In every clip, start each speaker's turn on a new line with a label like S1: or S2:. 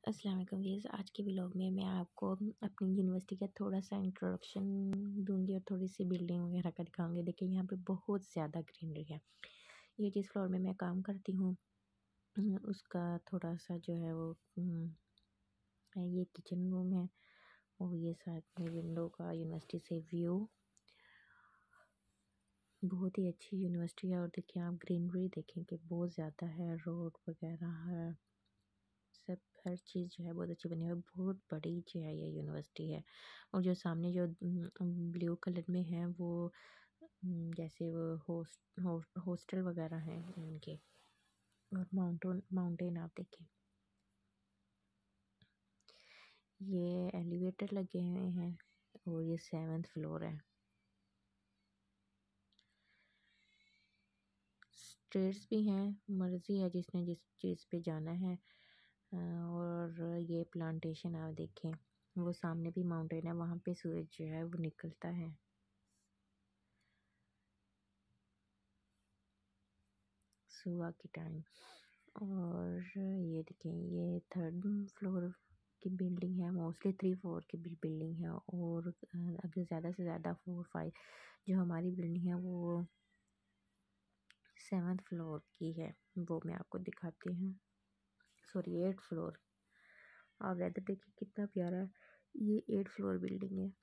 S1: अस्सलाम वालेकुम व्यूअर्स। आज के व्लॉग में मैं आपको अपनी यूनिवर्सिटी का थोड़ा सा इंट्रोडक्शन दूंगी और थोड़ी सी बिल्डिंग वगैरह का दिखाऊंगी। देखिए यहाँ पे बहुत ज़्यादा ग्रीनरी है। ये जिस फ्लोर में मैं काम करती हूँ उसका थोड़ा सा जो है वो ये किचन रूम है और ये साथ में विंडो का यूनिवर्सिटी से व्यू। बहुत ही अच्छी यूनिवर्सिटी है और देखिए आप ग्रीनरी देखें कि बहुत ज़्यादा है, रोड वगैरह है, सब हर चीज़ जो है बहुत अच्छी बनी हुई है। बहुत बड़ी जो है ये यूनिवर्सिटी है और जो सामने जो ब्लू कलर में है वो जैसे वो हॉस्टल वगैरह हैं इनके। और माउंटेन आप देखें, ये एलिवेटर लगे हुए हैं और ये 7th फ्लोर है। स्टेयर्स भी हैं, मर्जी है जिसने जिस चीज़ पे जाना है। और ये प्लांटेशन आप देखें, वो सामने भी माउंटेन है, वहाँ पे सूरज जो है वो निकलता है। सुबह के टाइम। और ये देखें, ये 3rd फ्लोर की बिल्डिंग है, मोस्टली 3 फ्लोर की बिल्डिंग है। और अगर ज़्यादा से ज़्यादा 4 5 जो हमारी बिल्डिंग है वो 7th फ्लोर की है, वो मैं आपको दिखाती हूँ। Sorry 8th floor. आप वेदर देखिए कितना प्यारा है। ये 8th फ्लोर बिल्डिंग है।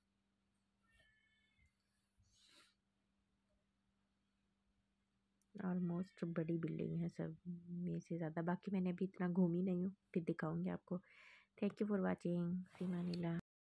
S1: ऑलमोस्ट बड़ी बिल्डिंग है सब में से ज़्यादा। बाकी मैंने अभी इतना घूमी नहीं हूँ, फिर दिखाऊंगी आपको। Thank you for watching. फिमानिल्लाह।